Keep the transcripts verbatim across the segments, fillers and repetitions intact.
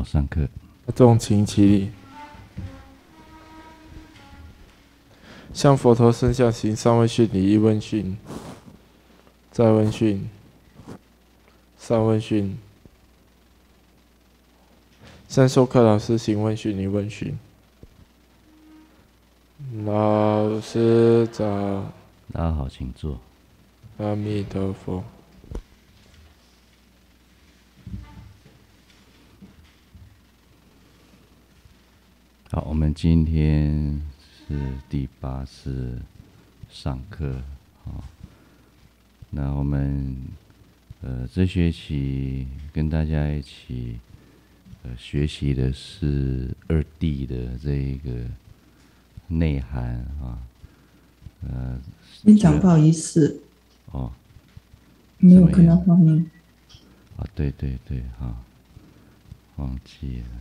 好，上课。 众请起立。向佛陀身相行三问讯礼，一问讯，再问讯，三问讯。三授课老师行问讯，一问讯。老师早。 大家好，请坐。 阿弥陀佛。 好，我们今天是第八次上课，好，那我们呃这学期跟大家一起呃学习的是二谛的这一个内涵啊，呃， 院长不好意思， 哦， 没有看到画面。 啊，对对对，哈，忘记了。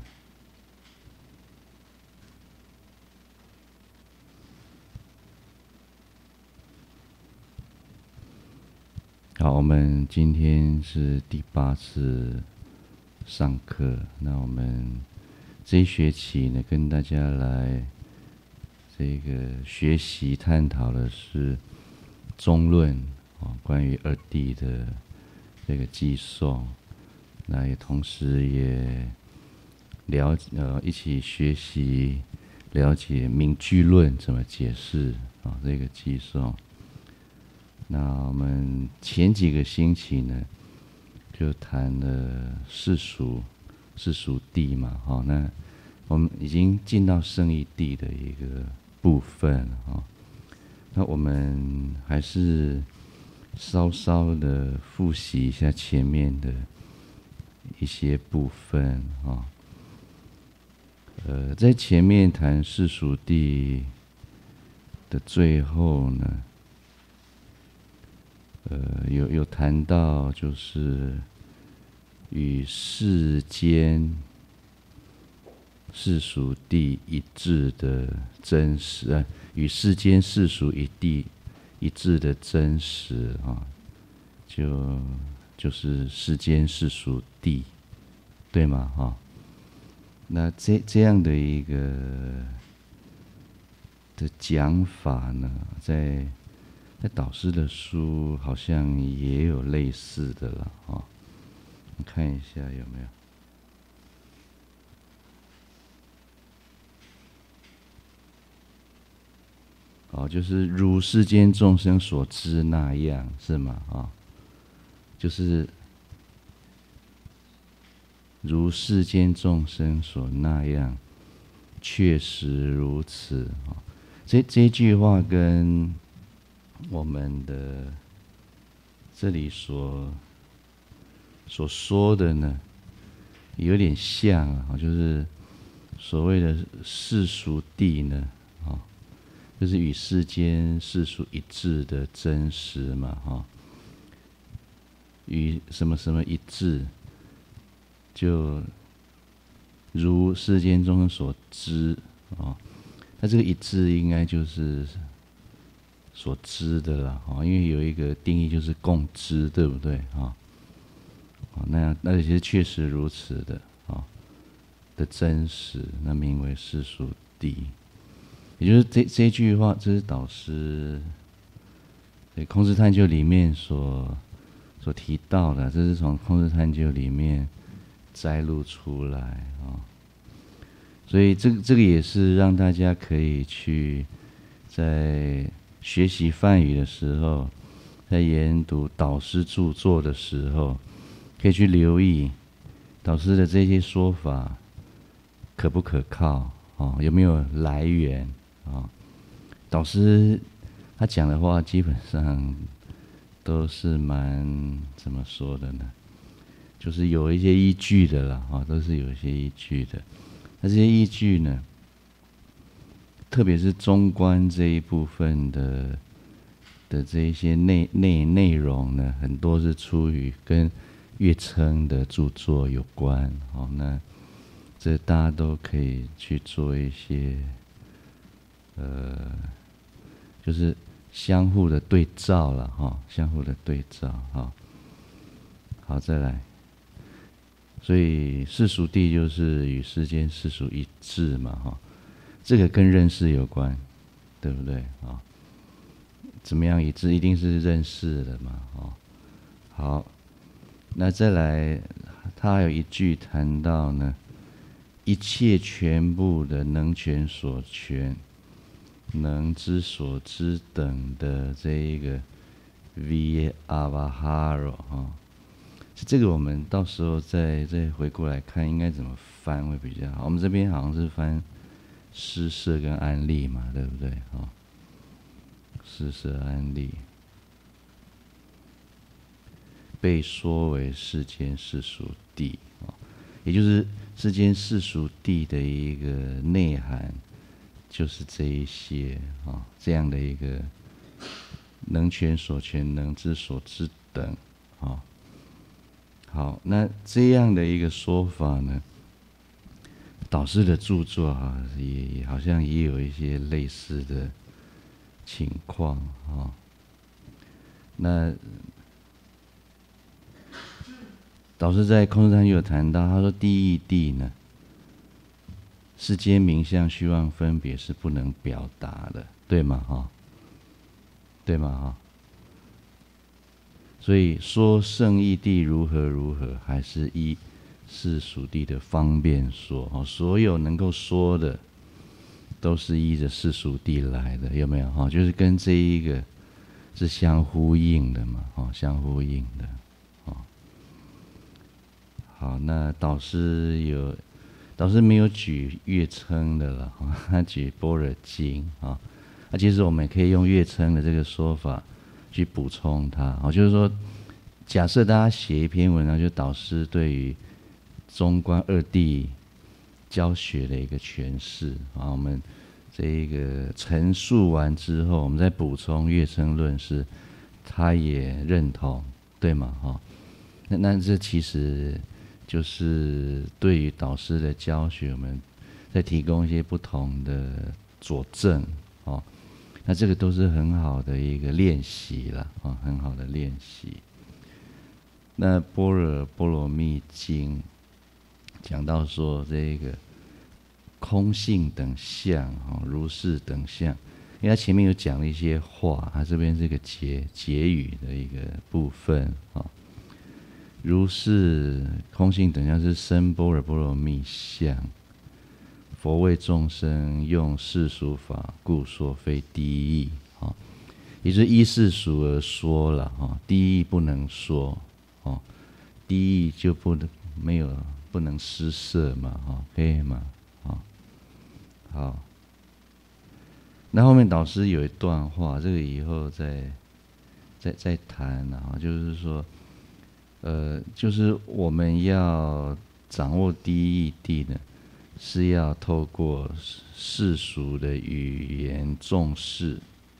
好，我们今天是第八次上课。那我们这一学期呢，跟大家来这个学习探讨的是中论啊，关于二谛的这个寄送。那也同时也了呃一起学习了解名句论怎么解释啊这个寄送。那我们前几个星期呢，就谈了世俗世俗谛嘛，好，那我们已经进到圣义谛的一个部分啊。那我们还是稍稍的复习一下前面的一些部分啊。呃，在前面谈世俗谛的最后呢，呃，有有谈到就是与世间世俗谛一致的真实，呃，与世间世俗一谛一致的真实啊，就就是世间世俗谛，对吗？哈，那这这样的一个的讲法呢，在在导师的书好像也有类似的了啊，我看一下有没有。哦，就是如世间众生所知那样，是吗？啊，就是如世间众生所那样，确实如此啊。这这句话跟我们的这里所所说的呢，有点像啊，就是所谓的世俗谛呢，啊，就是与世间世俗一致的真实嘛，哈，与什么什么一致，就如世间众生所知啊，那这个一致应该就是所知的啦，啊，因为有一个定义就是共知，对不对啊？啊，那样那也是确实如此的啊的真实，那名为世俗谛。也就是这这句话，这是导师对《空智探究》里面所所提到的，这是从《空智探究》里面摘录出来啊。所以这个这个也是让大家可以去在学习梵语的时候，在研读导师著作的时候，可以去留意导师的这些说法可不可靠啊？有没有来源啊？导师他讲的话基本上都是蛮怎么说的呢？就是有一些依据的啦，啊，都是有一些依据的。那这些依据呢，特别是中观这一部分的的这一些内内内容呢，很多是出于跟月称的著作有关。好，那这大家都可以去做一些呃，就是相互的对照了哈，相互的对照哈。好，再来。 所以世俗谛就是与世间世俗一致嘛，哈，这个跟认识有关，对不对啊？怎么样一致？一定是认识的嘛，哦，好，那再来，他还有一句谈到呢，一切全部的能全所全。能知所知等的这一个 V Avahara 哈，这个我们到时候再再回过来看，应该怎么翻会比较好。我们这边好像是翻施设跟安立嘛，对不对？哈，施设安立被说为世间世俗谛啊，也就是世间世俗谛的一个内涵。就是这一些啊，这样的一个能全所全、能知所知等啊。好，那这样的一个说法呢，导师的著作啊，也好像也有一些类似的情况啊。那导师在空山就有谈到，他说第一谛呢。世间名相虚妄分别是不能表达的，对吗？哈，对吗？哈，所以说圣义谛如何如何，还是依世俗谛的方便说。哦，所有能够说的，都是依着世俗谛来的，有没有？哈，就是跟这一个是相呼应的嘛，哦，相呼应的，哦。好，那导师有。导师没有举乐称的了，他举般若经啊。那其实我们也可以用乐称的这个说法去补充它啊，就是说，假设大家写一篇文章，就导师对于中观二谛教学的一个诠释啊，我们这一个陈述完之后，我们再补充乐称论释，他也认同，对吗？哈，那那这其实。就是对于导师的教学，我们再提供一些不同的佐证哦，那这个都是很好的一个练习了啊，很好的练习。那《般若波罗蜜经》讲到说这个空性等相啊，如是等相，因为他前面有讲了一些话，他这边是个结结语的一个部分啊。如是空性等相是生般若波罗蜜相，佛为众生用世俗法，故说非第一义啊，也就是依世俗而说了啊，第一义不能说哦，第一义就不能没有不能施设嘛，哈，可以吗？啊，好，那后面导师有一段话，这个以后再再再谈啊，就是说。呃，就是我们要掌握第一义谛呢，是要透过世俗的语言重视，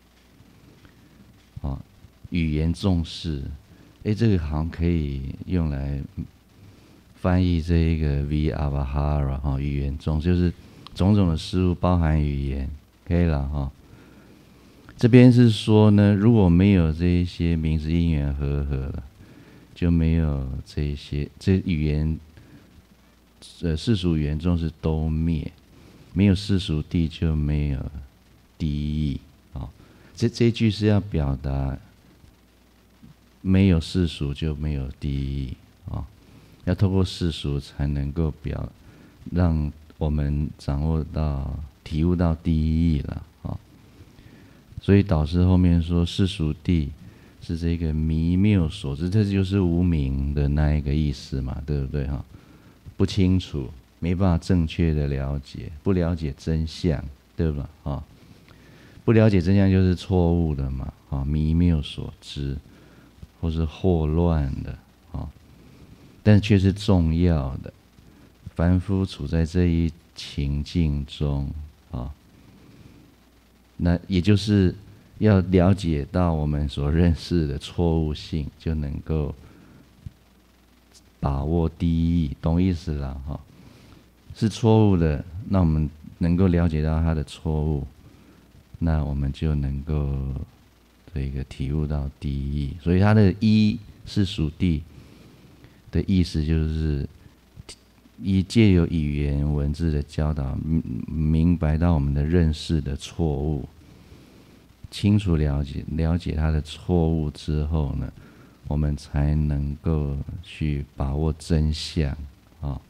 啊，语言重视，哎，这个好像可以用来翻译这一个 V Avahara 哈，语言重就是种种的事物包含语言，可以了哈。这边是说呢，如果没有这一些名实因缘和合了。就没有这些这语言，呃，世俗语言中是都灭，没有世俗谛就没有第一义啊。这这一句是要表达，没有世俗就没有第一义啊，要透过世俗才能够表，让我们掌握到、体悟到第一义了啊。所以导师后面说世俗谛。是这个迷谬所知，这就是无明的那一个意思嘛，对不对哈？不清楚，没办法正确的了解，不了解真相，对吧？啊，不了解真相就是错误的嘛，啊，迷谬所知，或是惑乱的啊，但却是重要的。凡夫处在这一情境中啊，那也就是。要了解到我们所认识的错误性，就能够把握第一义，懂意思了哈？是错误的，那我们能够了解到它的错误，那我们就能够这个体悟到第一义。所以它的一世俗谛的意思就是以借由语言文字的教导，明白到我们的认识的错误，清楚了解了解他的错误之后呢，我们才能够去把握真相啊。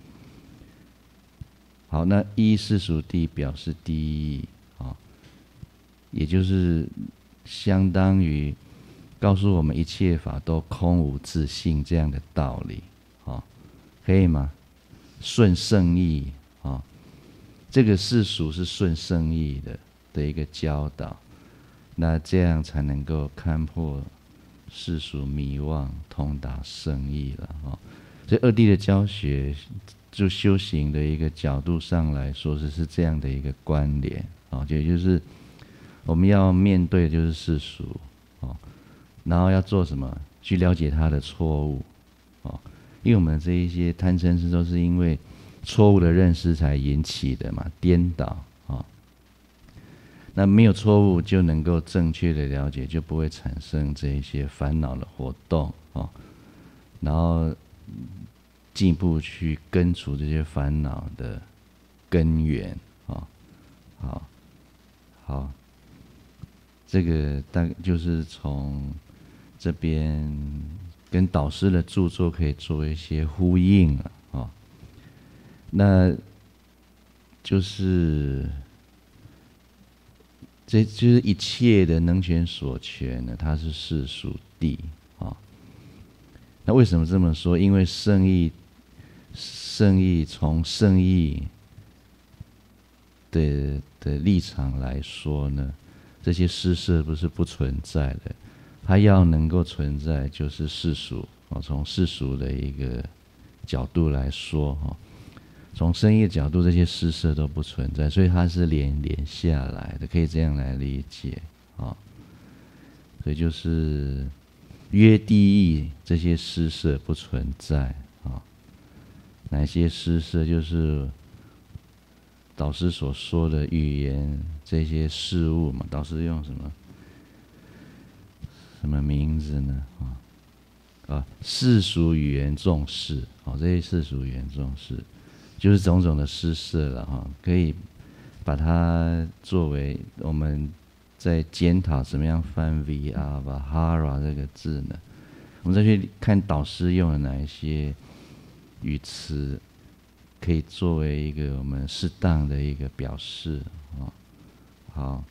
好，那一世俗谛表示第一义啊，也就是相当于告诉我们一切法都空无自性这样的道理啊，可以吗？顺圣义啊，这个世俗是顺圣义的的一个教导，那这样才能够看破世俗迷惘，通达圣义了啊。所以二谛的教学，就修行的一个角度上来说，是是这样的一个关联啊，也就是我们要面对的就是世俗啊，然后要做什么？去了解他的错误啊。因为我们这一些贪嗔痴都是因为错误的认识才引起的嘛，颠倒啊。那没有错误就能够正确的了解，就不会产生这一些烦恼的活动啊。然后进一步去根除这些烦恼的根源啊。好，好，这个大概就是从这边跟导师的著作可以做一些呼应了啊。那就是这就是一切的能权所权呢，它是世俗谛啊。那为什么这么说？因为圣义，圣义从圣义的的立场来说呢，这些施设不是不存在的。它要能够存在，就是世俗啊。从世俗的一个角度来说哈，从圣义的角度，这些施设都不存在，所以它是连连下来的，可以这样来理解啊。所以就是约谛义这些施设不存在啊。哪些施设？就是导师所说的语言这些事物嘛。导师用什么？什么名字呢？啊啊，世俗语言重视，哦，这些世俗语言重视，就是种种的施设了哈，可以把它作为我们在检讨怎么样翻 vihara vihara 这个字呢？我们再去看导师用了哪一些语词，可以作为一个我们适当的一个表示啊。好。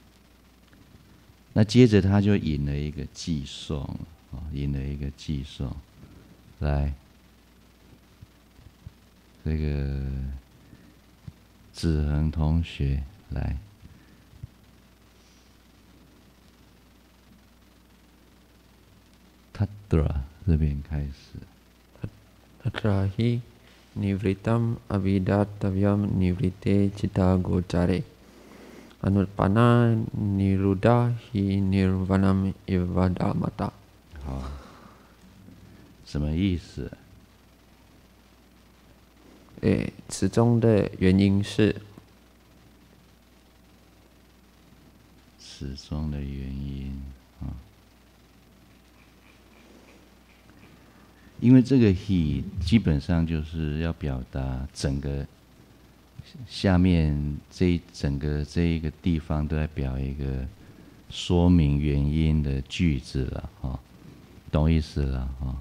那接着他就引了一个偈颂啊，引了一个偈颂，来，这个子恒同学来，塔德拉这边开始。 Tatrahi nivritam avidattavyam nivrite citta gocare Anuttana niruddha hi nirvanam ivadamata。 好，什么意思？ 诶，此中的原因是， 此中的原因啊，因为这个 he 基本上就是要表达整个下面这一整个这一个地方都在表一个说明原因的句子了啊，懂意思了啊？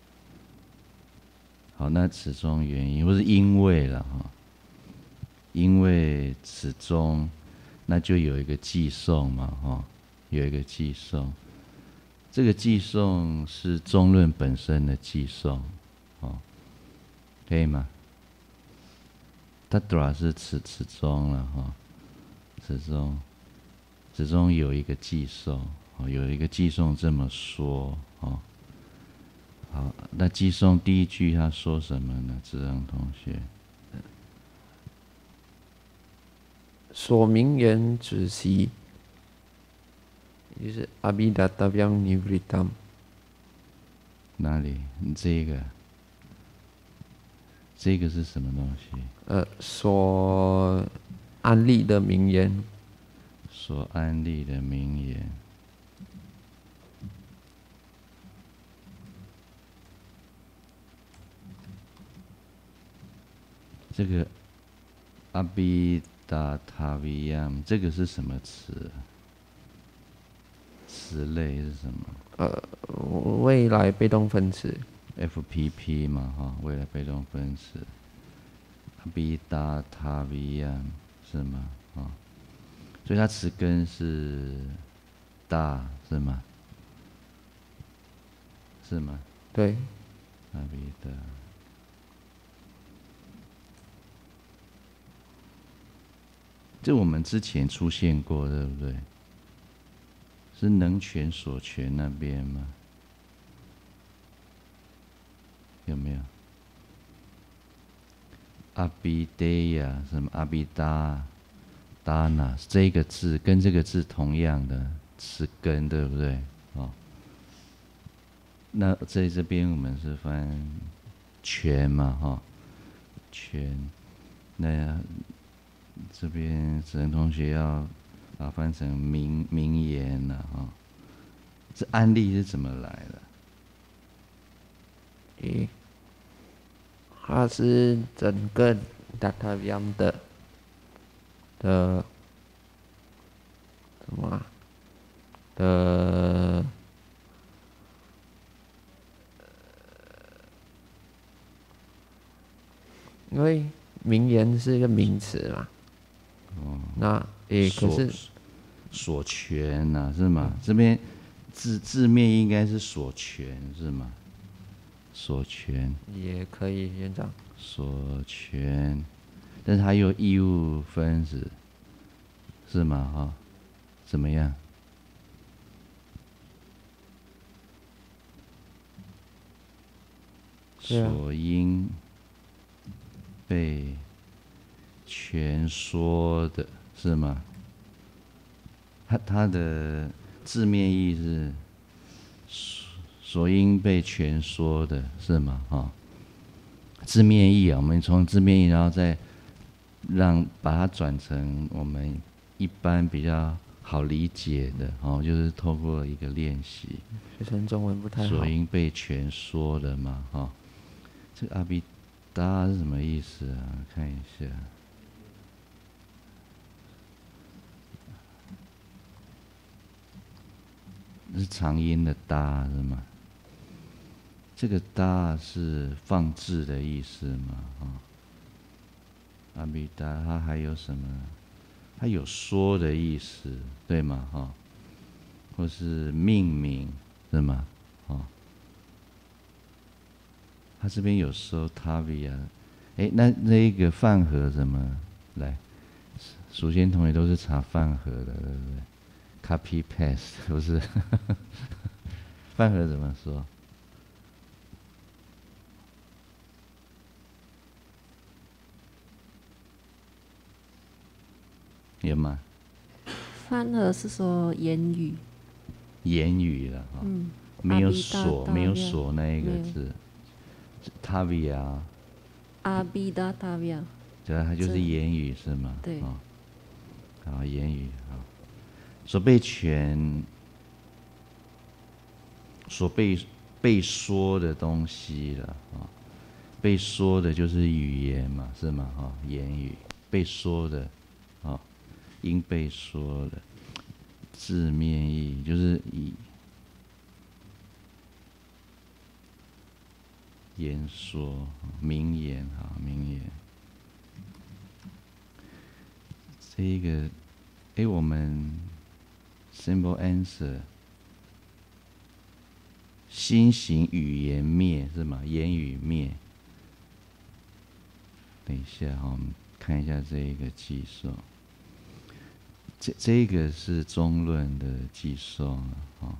好，那此中原因或是因为了哈，因为此中，那就有一个偈颂嘛哈，有一个偈颂，这个偈颂是中论本身的偈颂，哦，可以吗？它主要是此此中了哈，此中，此中有一个偈颂，哦，有一个偈颂这么说哦。好，那偈颂第一句他说什么呢？子恒同学， 所明言止息，就是 abhidattavyam nivritam。 哪里？你这个，这个是什么东西？ 呃，所安立的名言， 所安立的名言。 这个阿比达塔维亚，这个是什么词？词类是什么？ 呃，未来被动分词。 F P P 嘛，哈，未来被动分词。阿比达塔维亚是吗？啊，所以它词根是大是吗？是吗？ 对。 阿比达。这我们之前出现过，对不对？是能全所全那边吗？有没有？阿比达呀，什么阿比达达那这个字跟这个字同样的词根，对不对？哦，那在这边我们是翻全嘛，哈、哦，全。那这边子仁同学要把它翻成名名言了啊、哦。这案例是怎么来的？ 诶，它是整个 Dataviam 的的什么、啊、的因为名言是一个名词嘛。哦。那诶，可是所全呐、啊，是吗？嗯、这边字字面应该是所全是吗？所全也可以，院长。 所全，但是它有义务分词，是吗？哈、哦，怎么样？所应被全说的是吗？它它的字面意是所所应被全说的是吗？哈、哦，字面意啊，我们从字面意，然后再让把它转成我们一般比较好理解的，哦，就是透过一个练习。 学生中文不太好。 所应被全说的嘛，哈、哦。这个阿比达是什么意思啊？看一下。是长音的达是吗？这个达是放置的意思嘛？啊、哦，阿比达它还有什么？它有说的意思，对吗？哈、哦，或是命名是吗？哦，它这边有说 Tavia， 哎，那那一个饭盒怎么来？首先同学都是查饭盒的，对不对？Copy paste 不是？饭盒怎么说？有吗？ 饭盒是说言语。 言语了哈、哦， 嗯， 没有锁，没有锁那一个字。Tavia。 阿比达塔维亚。 对啊，它就是言语是吗？ 对。 哦，好，言语好。所被全，所被被说的东西了啊、哦，被说的就是语言嘛，是吗？哈、哦，言语被说的，啊、哦，应被说的，字面意就是以言说，名言哈，名言。这一个，哎，我们 simple answer。心行语言灭是吗？言语灭。等一下哈，我们看一下这一个计算。这这个是中论的计算啊。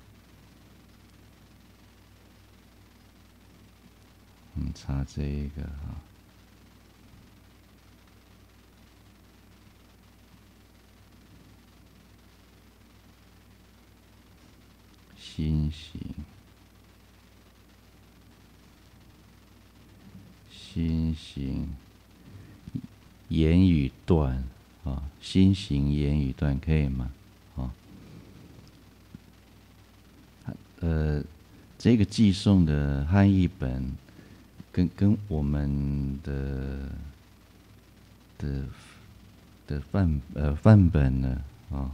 我们查这一个哈。心行。心行言语断啊，心行言语断可以吗？啊，呃，这个寄送的汉译本跟跟我们的的的范呃范本呢，啊，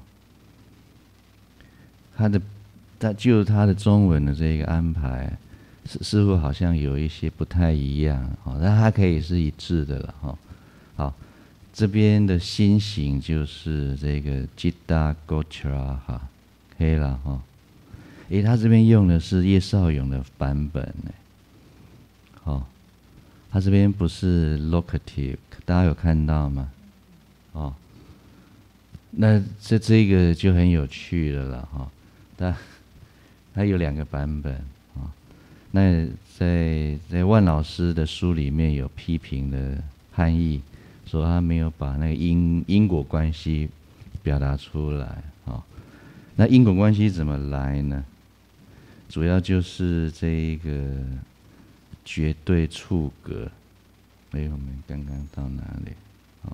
它的它就它的中文的这个安排，似似乎好像有一些不太一样啊，但它可以是一致的了哈。好，这边的心形就是这个 Citta Gochara 哈，可以了哈。诶，他这边用的是叶绍勇的版本呢，哦，他这边不是 locative， 大家有看到吗？哦，那这这个就很有趣了啦哈，它它有两个版本啊，那在在万老师的书里面有批评的汉译，说他没有把那个因因果关系表达出来啊。那因果关系怎么来呢？主要就是这一个绝对处隔。哎，我们刚刚到哪里？啊？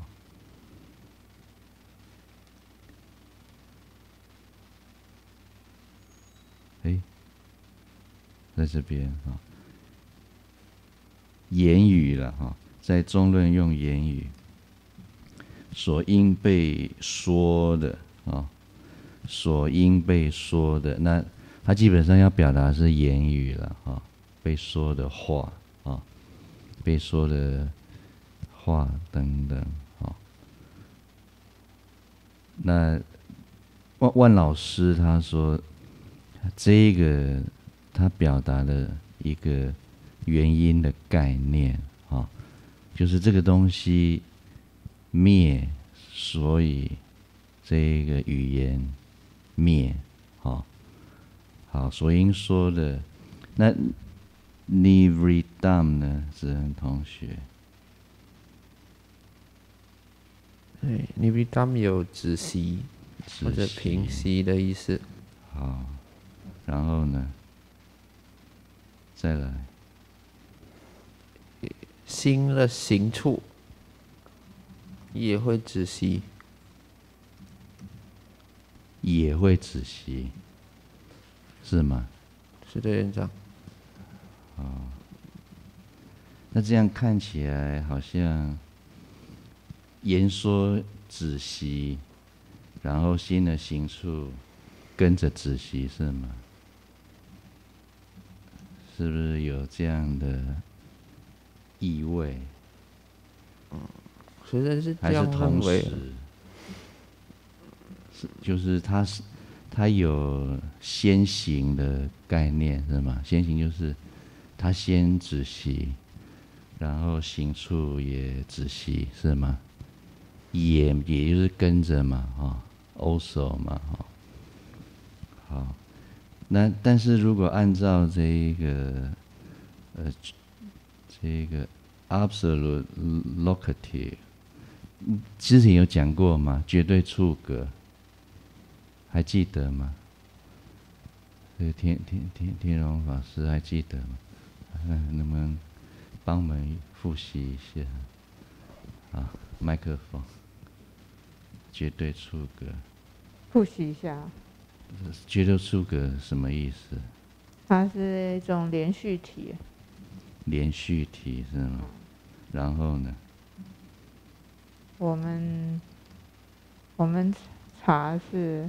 哎，在这边啊，言语了哈，在中论用言语，所应被说的啊，所应被说的，那它基本上要表达是言语了啊，被说的话啊，被说的话等等啊。那万万老师他说，这个他表达的一个原因的概念啊，就是这个东西灭，所以这个语言灭，好，好，所应说的，那 Nivridam 呢？子恒同学， 对 ，Nivridam 有止息或者平息的意思。 好，然后呢？再来， 心的行处也会止息， 也会止息，是吗？ 是的，院长。 哦，那这样看起来好像言说止息，然后心的行处跟着止息，是吗？是不是有这样的意味？ 嗯，实在是这还是样认为。 是，就是它是它有先行的概念，是吗？先行就是它先止息，然后行处也止息，是吗？也也就是跟着嘛，哈 ，also 嘛，哈。好，那但是如果按照这一个呃这个 absolute locative， 之前有讲过吗？绝对处隔，还记得吗？这个天天天天荣法师还记得吗？嗯，能不能帮我们复习一下？啊，麦克风，绝对处隔。 复习一下， 绝对处隔什么意思？ 它是一种连续体。 连续体是吗？然后呢？ 我们我们查是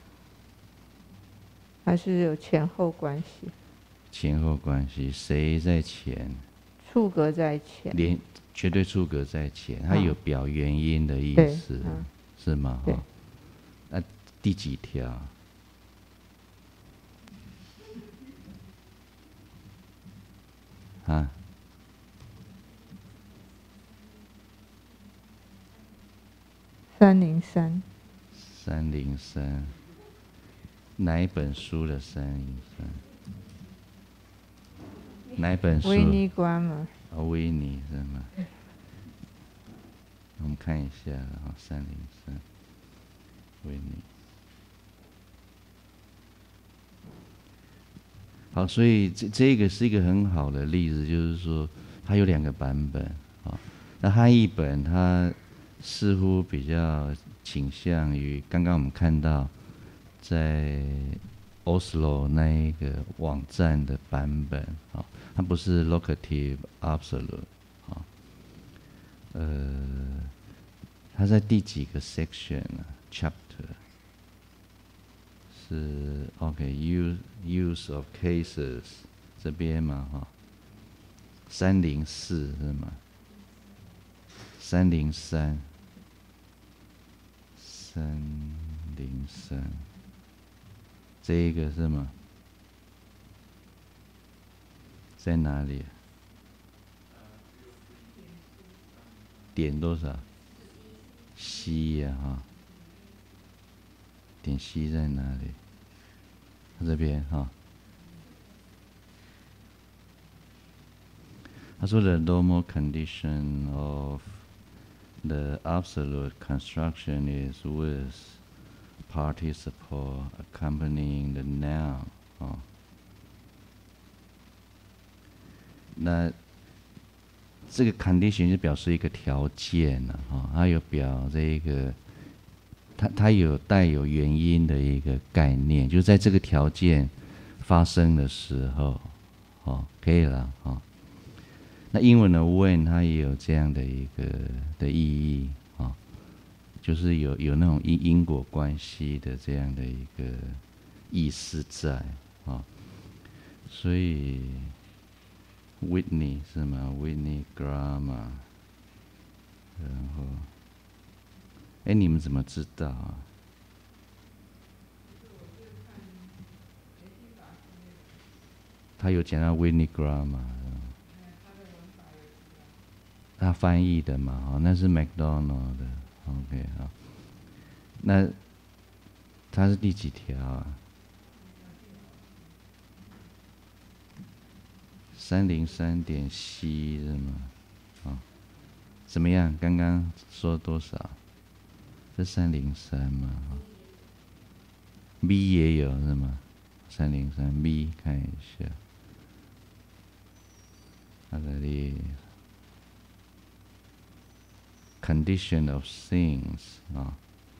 还是有前后关系。 前后关系，谁在前？ 处隔在前。 连绝对处隔在前，它有表原因的意思， 嗯、 是吗？ 对。 那第几条？啊？ 三零三。 三零三。哪一本书的三零三？哪一本书？ 维尼观嘛。 啊，维尼是吗？我们看一下啊，三零三，维尼。好，所以这这个是一个很好的例子，就是说它有两个版本啊。那汉译本它似乎比较倾向于刚刚我们看到在 Oslo 那一个网站的版本啊，它不是 locative absolute 啊。呃， 它在第几个 section 啊 ？chapter 是 OK，use use of cases 这边嘛哈，三零四是吗？三零三，三零三，这一个是吗？在哪里？点多少？C 呀哈，点 C 在哪里？这边哈。他说 the normal condition of the absolute construction is with participle accompanying the noun 哦。那这个 condition 就表示一个条件了哈，它有表这一个，它它有带有原因的一个概念，就在这个条件发生的时候，哦，可以了哈。那英文的 when 它也有这样的一个的意义啊，就是有有那种因因果关系的这样的一个意思在啊，所以 Whitney 是吗 ？Whitney Graham， 然后，哎，你们怎么知道啊？他有讲到 Whitney Graham 吗？他翻译的嘛，哦，那是 McDonald 的 ，OK 好。那他是第几条啊？三零三点 C 是吗？啊，怎么样？刚刚说多少？是三零三吗 ？B 也有是吗？三零三 B 看一下，它这里。Condition of things 啊，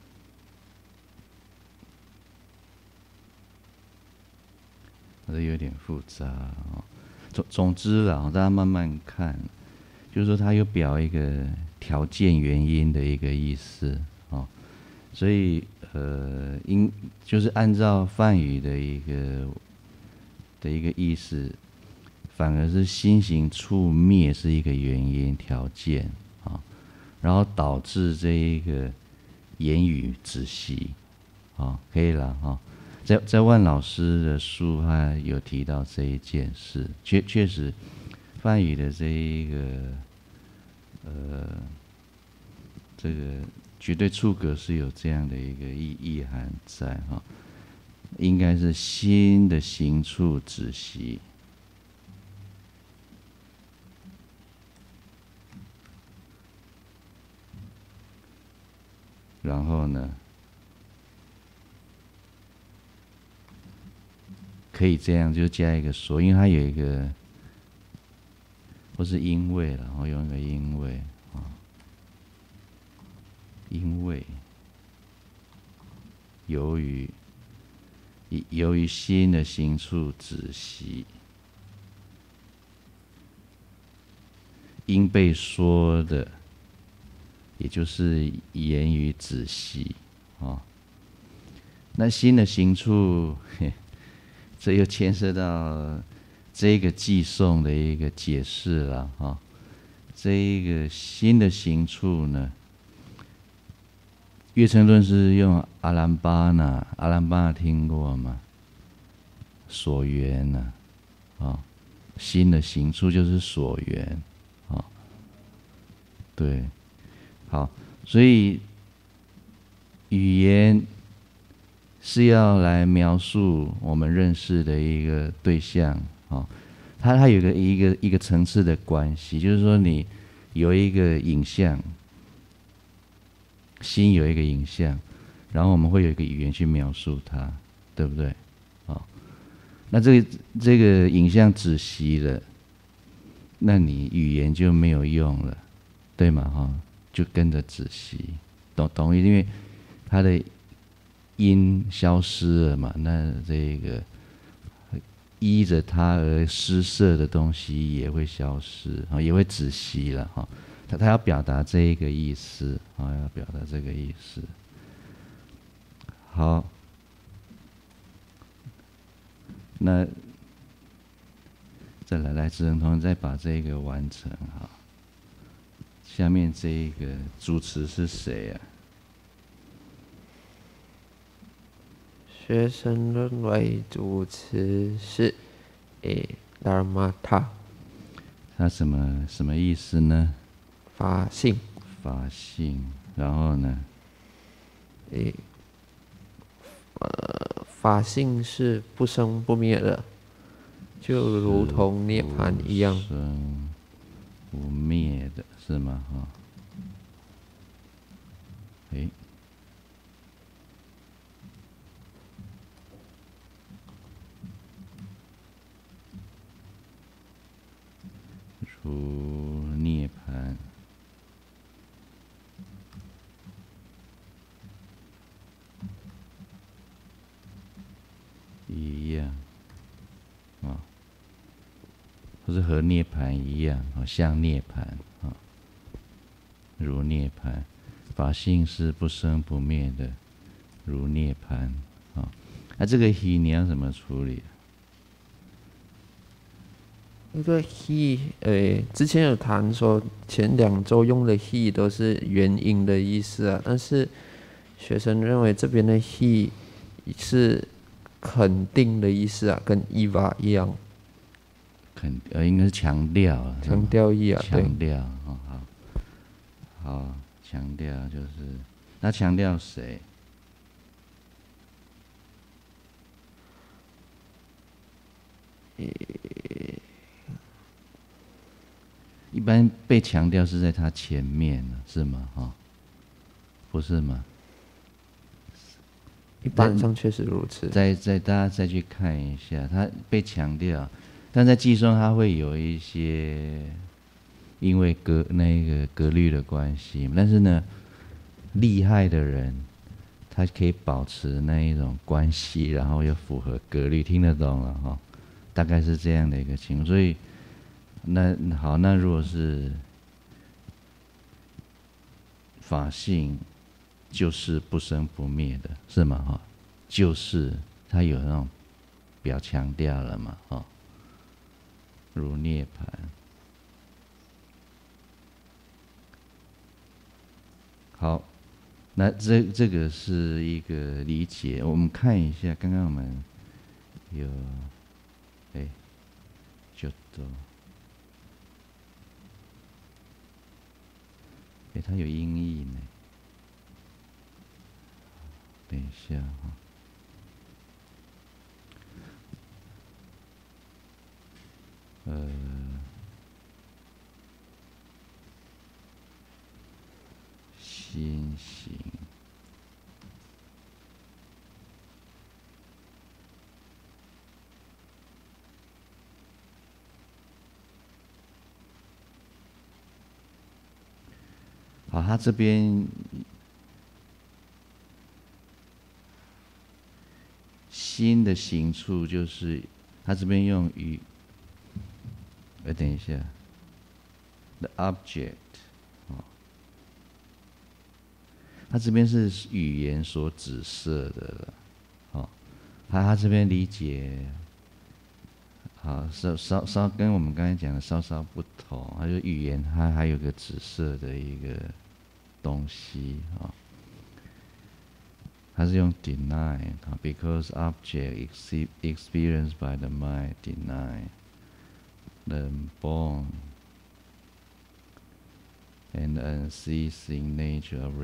这有点复杂啊。总总之啦，大家慢慢看，就是说它有表一个条件原因的一个意思啊，所以呃，应就是按照梵语的一个的一个意思，反而是心行处灭是一个原因条件。然后导致这一个言语止息，啊，可以了哈。在在万老师的书，他有提到这一件事，确确实，梵语的这一个，呃，这个绝对处格是有这样的一个意意涵在哈，应该是心的行处止息。然后呢，可以这样就加一个所，因为它有一个，或是因为了，然后用一个因为啊，因为由于由于心的行处止息，因被说的。也就是言语止息啊，那心的行处，这又牵涉到这个寄送的一个解释了啊。这一个心的行处呢，月称论是用阿兰巴那，阿兰巴那听过吗？所缘呢，啊，心的行处就是所缘啊，对。好，所以语言是要来描述我们认识的一个对象啊，它它有一个一个一个层次的关系，就是说你有一个影像，心有一个影像，然后我们会有一个语言去描述它，对不对？啊，那这个这个影像止息了，那你语言就没有用了，对吗？哈。就跟着止息，懂懂？因为它的音消失了嘛，那这个依着它而施设的东西也会消失，也会止息了哈。 他他要表达这一个意思啊，要表达这个意思。好，那再来来，志恒同学再把这个完成哈。下面这一个主持是谁啊？ 学生认为主持是诶 Dharmata， 它什么什么意思呢？ 法性。 法性，然后呢？ 诶，呃，法性是不生不灭的，就如同涅槃一样。 不生不灭的是吗？哈，诶。如涅槃一样啊，或是和涅槃一样啊，像涅槃啊，如涅槃，法性是不生不灭的，如涅槃啊。那、啊、这个 he 你要怎么处理？ 那个 he， 诶，之前有谈说前两周用的 he 都是原因的意思啊，但是学生认为这边的 he 是肯定的意思啊，跟 eva 一样。 肯呃，应该是强调， 强调意啊， 强调哦，好，好，强调就是，那强调谁？一般被强调是在他前面，是吗？哈、哦，不是吗？ 一般上确实如此。 再再大家再去看一下，他被强调，但在计算它会有一些因为格那个格律的关系，但是呢，厉害的人他可以保持那一种关系，然后又符合格律，听得懂了哈、哦？大概是这样的一个情况，所以。那好，那如果是法性，就是不生不灭的，是吗？哈，就是它有那种表强调了嘛，哈，如涅槃。好，那这这个是一个理解，我们看一下，刚刚我们有，哎，就都。哎，它有音译呢。等一下哈，呃，心行。好，他这边心的行处就是他这边用语，呃，等一下 ，the object， 哦，他这边是语言所指涉的了，哦，他他这边理解，好，稍稍稍跟我们刚才讲的稍稍不同，他就语言它还有个指涉的一个东西啊，哦，它是用 deny 啊 ，because object experienced by the mind deny the born and unceasing nature of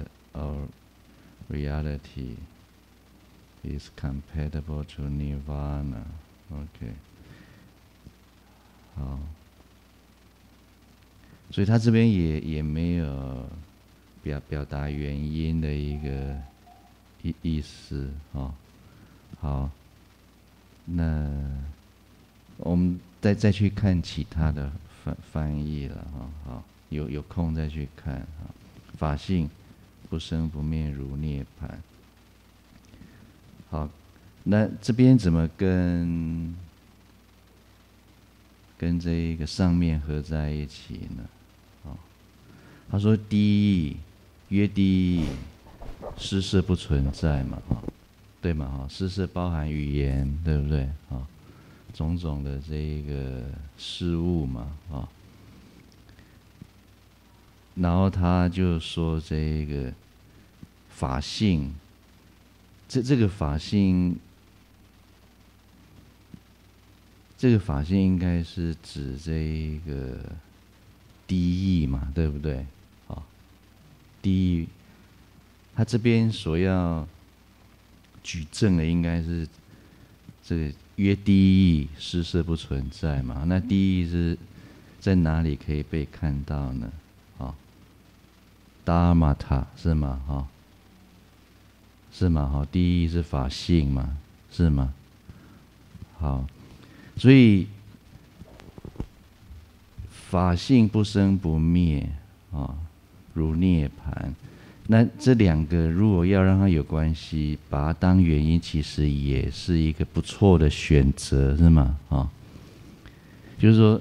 reality is compatible to nirvana. OK， 好，所以他这边也也没有表表达原因的一个意意思哦。好，那我们再再去看其他的翻翻译了哈。好，有有空再去看啊。法性不生不灭如涅槃。好，那这边怎么跟跟这一个上面合在一起呢？哦， 他说第一约第一施设不存在嘛，哈，对嘛，哈，施设包含语言，对不对？啊，种种的这个事物嘛，啊，然后他就说这个法性，这这个法性。这个法性应该是指这一个第一义嘛，对不对？好，第一，他这边所要举证的应该是这个约第一义施设不存在嘛。那第一义是在哪里可以被看到呢？啊，达玛塔是吗？哈，是吗？哈，第一义是法性嘛，是吗？好。所以法性不生不灭啊，如涅槃。那这两个如果要让它有关系，把它当原因，其实也是一个不错的选择，是吗？啊，就是说，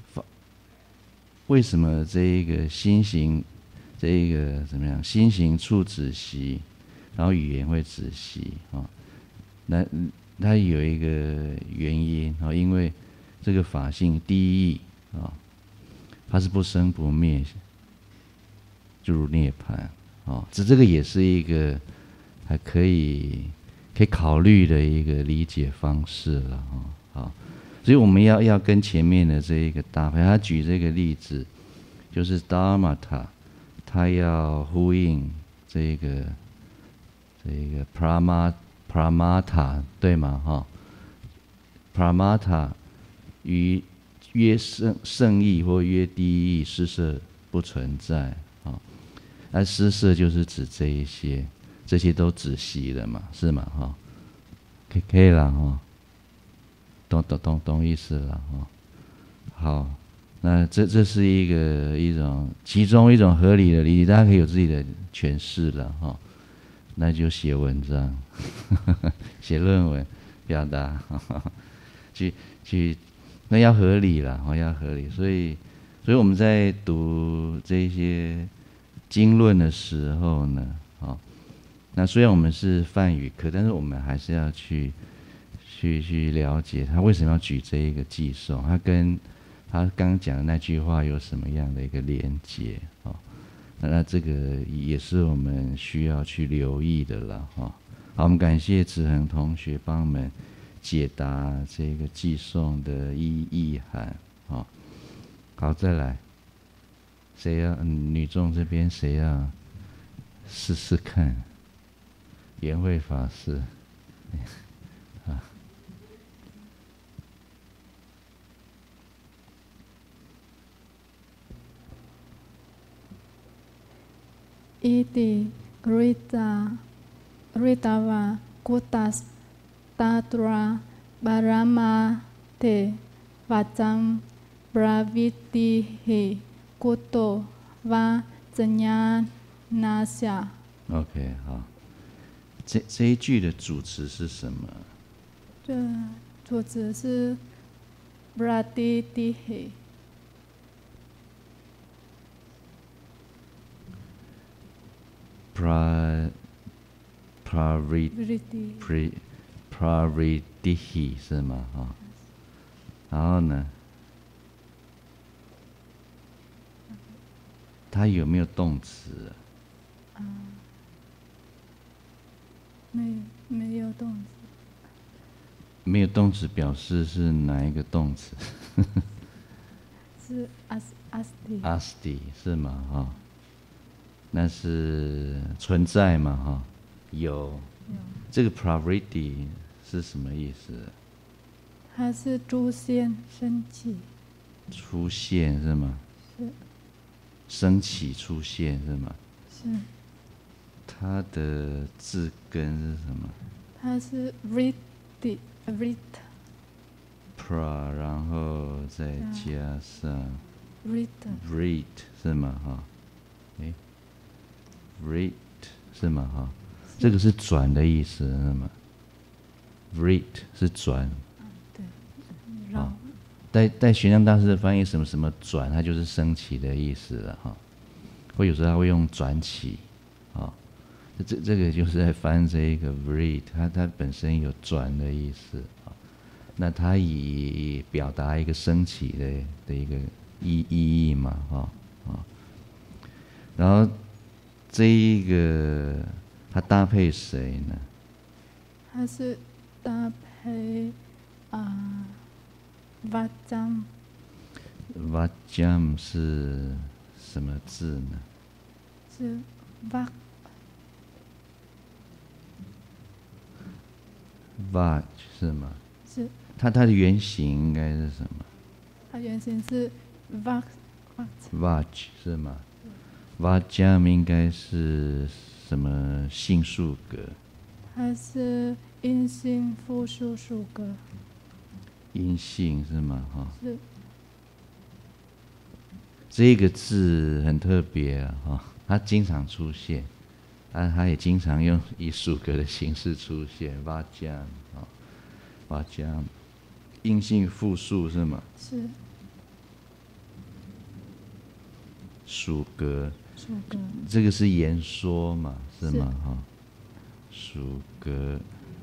为什么这一个心行，这一个怎么样？心行处止息，然后语言会止息啊？那。它有一个原因啊，因为这个法性第一义啊，它是不生不灭，就如涅槃啊。这这个也是一个还可以可以考虑的一个理解方式了啊。好，所以我们要要跟前面的这一个搭配。他举这个例子，就是达玛塔，他要呼应这个这个 pramata。Pramata 对吗？哈 ，Pramata 与约圣圣义或约第一义施设不存在啊。那施设就是指这一些，这些都止息了嘛，是吗？哈，可以可以了哈，懂懂懂懂意思了哈。好，那这这是一个一种其中一种合理的理解，大家可以有自己的诠释了哈。那就写文章，写论文，表达，去去，那要合理了，哦，要合理。所以，所以我们在读这些经论的时候呢，哦，那虽然我们是梵语课，但是我们还是要去去去了解他为什么要举这一个寄送，他跟他刚刚讲的那句话有什么样的一个连结，哦。那这个也是我们需要去留意的了哈。好，我们感谢子恒同学帮我们解答这个寄送的意意涵。好，好，再来，谁要？嗯，女众这边谁要试试看？圆慧法师，啊。 Iti Rita Ritava Kutas Tatra Barama Te Vacham Bravitihi Kuto Va Zanyanasya。 OK， 好，这这一句的主词是什么？ 这主词是 Bravitihi。 pra pravi pri pravridihi 是吗？哈，然后呢，它有没有动词？ 啊，没没有动词。 没有动词表示是哪一个动词？ 是 as asti。 asti 是吗？哈。那是存在嘛？哈，有。有。这个 pravriti 是什么意思？ 它是出现、升起。 出现是吗？ 是。 升起、出现是吗？ 是。 它的字根是什么？ 它是 vriti vrit。 pra 然后再加上 vrit vrit 是吗？哈，哎。Vrit 是吗？哈，这个是转的意思是吗 ？Vrit 是转。 对。 好，在在玄奘大师的翻译什么什么转，它就是升起的意思了哈。 或有时候他会用转起，啊，这这个就是在翻这一个 vrit， 它它本身有转的意思啊，那它以表达一个升起的的一个意意义嘛，啊啊，然后这一个它搭配谁呢？ 它是搭配啊 vajam。 vajam 是什么字呢？ 是 va vaj 是吗？ 是它它的原型应该是什么？ 它原型是 va vaj 是吗？ vajam 应该是什么性数格？ 它是阴性复数数格。 阴性是吗？哈， 是这个字很特别啊，哈，它经常出现，但它也经常用以属格的形式出现。vajam 啊 ，vajam 阴性复数是吗？ 是属格。 数格。 这个是言说嘛，是吗？ 是哈，属格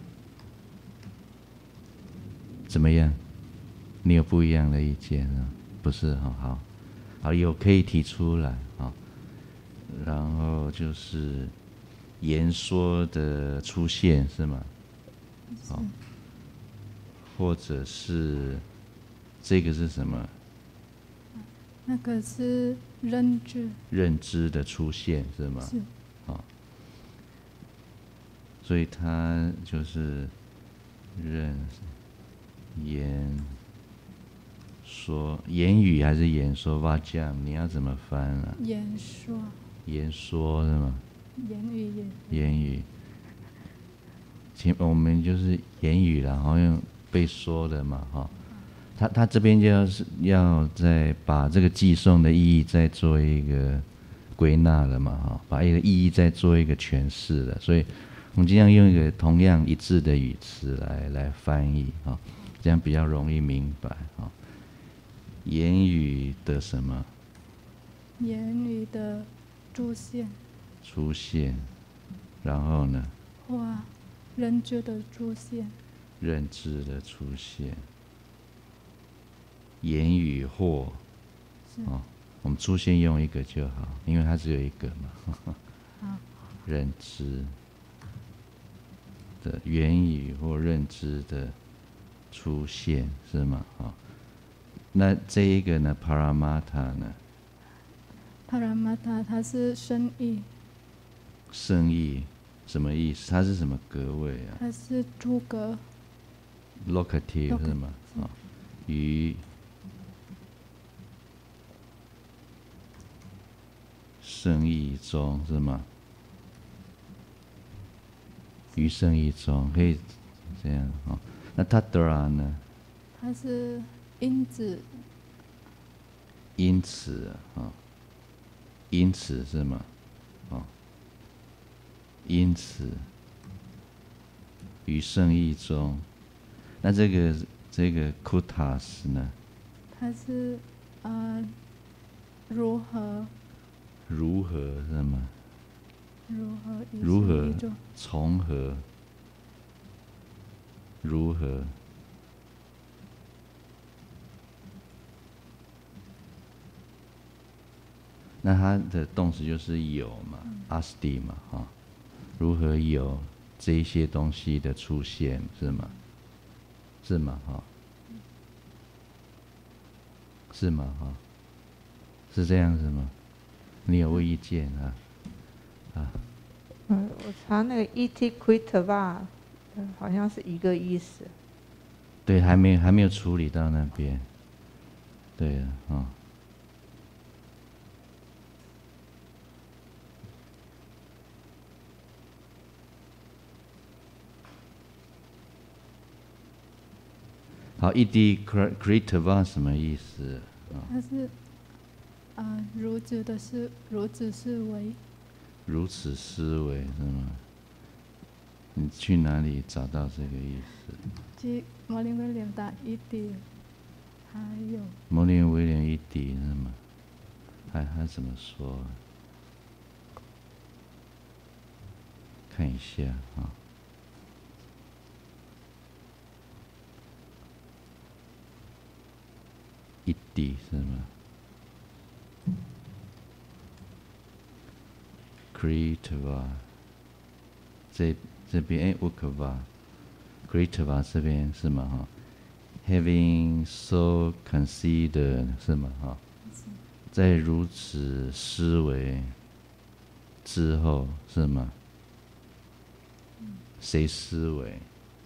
怎么样？你有不一样的意见啊？不是哈，好，好有可以提出来啊。然后就是言说的出现是吗？好，或者是这个是什么？ 那个是认知。 认知的出现是吗？ 是好，所以它就是认言说，言语还是言说 vajam 你要怎么翻啊？ 言说。 言说是吗？ 言语也。 言语，前我们就是言语啦，然后用被说的嘛，哈。他他这边就要是要再把这个寄送的意义再做一个归纳了嘛，哈，把一个意义再做一个诠释了，所以我们尽量用一个同样一致的语词来来翻译，哈，这样比较容易明白，哈。言语的什么？ 言语的出现。 出现，然后呢？ 或认知的出现。 认知的出现。言语或，哦，我们出现用一个就好，因为它只有一个嘛。 好。 认知的言语或认知的出现是吗？啊、哦，那这一个呢 ，paramata 呢 paramata 它是生意。 生意什么意思？它是什么格位啊？ 它是诸格。 locative 是吗？啊、哦，于生意中是吗？于生意中可以这样哦。那 tadra 呢？ 它是因子。 因此啊、哦，因此是吗？哦，因此于生意中，那这个这个 kutas 呢？ 它是呃如何。 如何是吗？ 如何？ 如何？从何？如何？那它的动词就是有嘛 ，asti 嘛，哈、哦，如何有这一些东西的出现是吗？是吗？哈、哦，是吗？哈、哦，是这样子吗？你有意见啊？啊？ 嗯，我查那个 et quit 吧，好像是一个意思。 对，还没还没有处理到那边。对啊，哦。好 ，ed kritva 什么意思？ 它是呃如此的思，如此思维。 如此思维是吗？你去哪里找到这个意思？ 即摩林威廉的一点，还有摩林威廉一底是吗？还还怎么说？ 看一下啊。一滴是吗 ？Kritva 这这边哎 ，Ukva Kritva 这边是吗？哈 ，Having so considered 是吗？哈，在如此思维之后是吗？谁思维？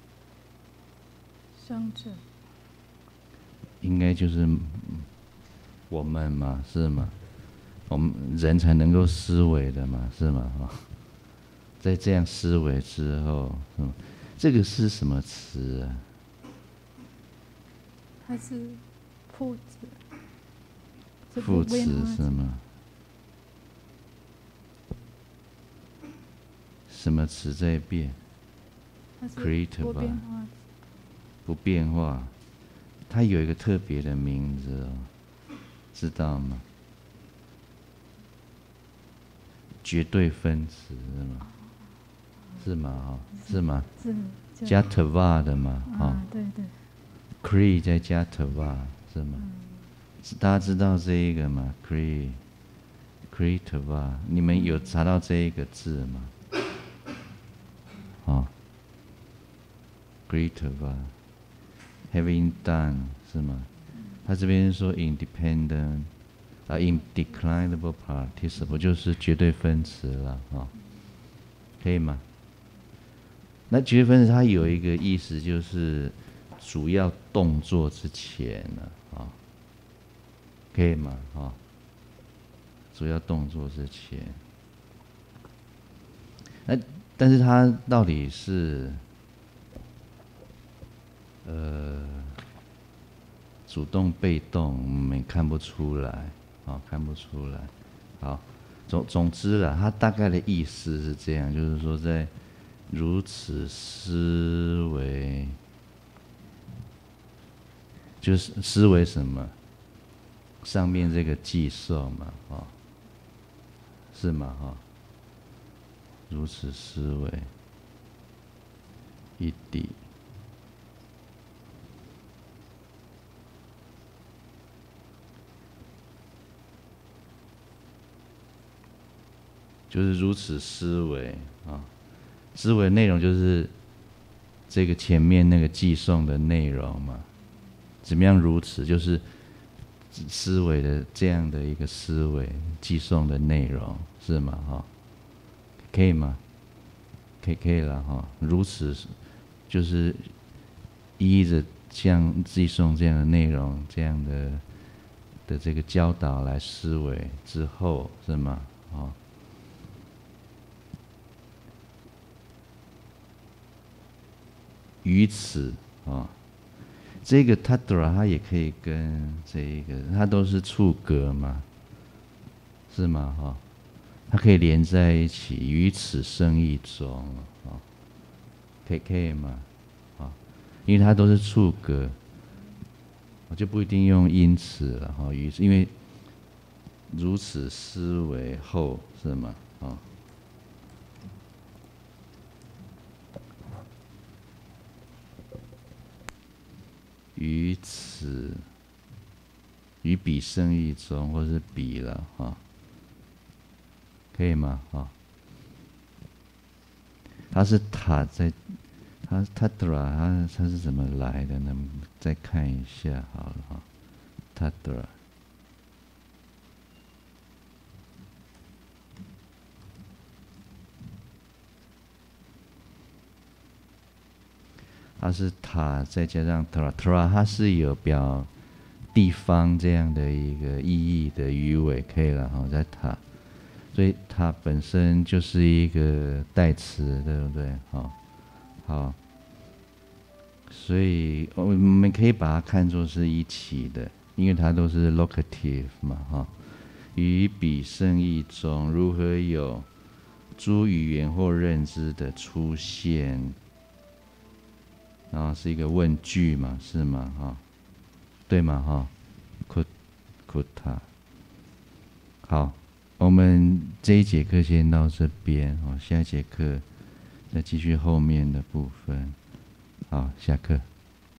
生者。 应该就是我们嘛，是吗？我们人才能够思维的嘛，是吗？哈，在这样思维之后，嗯，这个是什么词啊？ 它是副词。 副词是吗？什么词在变 ？Create 吧，不变化。它有一个特别的名字哦，知道吗？绝对分词是吗？是吗？哈，是吗？ 是加 tava 的嘛？ 啊，对对。 Cree 再加 tava 是吗？大家知道这一个吗 ？Cree Cree tava， 你们有查到这一个字吗？哦 Cree tava。Having done 是吗？他这边说 independent 啊 ，indeclinable participle 就是绝对分词了啊、哦，可以吗？那绝对分词它有一个意思，就是主要动作之前呢啊、哦，可以吗？啊、哦，主要动作之前，那但是它到底是？呃，主动被动我们看不出来，啊、哦，看不出来。好，总总之啦，它大概的意思是这样，就是说在如此思维，就是思维什么？上面这个寄受嘛，哦，是吗？哈、哦，如此思维，一滴。就是如此思维啊，思维内容就是这个前面那个寄送的内容嘛。怎么样如此？就是思维的这样的一个思维寄送的内容是吗？哈，可以吗？可以可以了哈。如此就是依着像寄送这样的内容这样的的这个教导来思维之后是吗？啊。于此啊，这个 tadra 它也可以跟这一个，它都是处格嘛，是吗？哈，它可以连在一起。于此生意中啊，可以可以吗？啊，因为它都是处格，我就不一定用因此了哈。于此，因为如此思维后是吗？啊。于此，于彼生意中，或是彼了哈，可以吗？哈，它是塔在，它它德拉它它是怎么来的呢？再看一下好了哈，塔德拉。它是塔再加上 tra，tra 它是有表地方这样的一个意义的语尾，可以了哈，在塔，所以它本身就是一个代词，对不对？好，好，所以我们可以把它看作是一起的，因为它都是 locative 嘛，哈。于彼生意中，如何有诸语言或认知的出现？然后是一个问句嘛，是吗？哈，对吗？哈 ，could could 他。好，我们这一节课先到这边哦，下一节课再继续后面的部分。好，下课。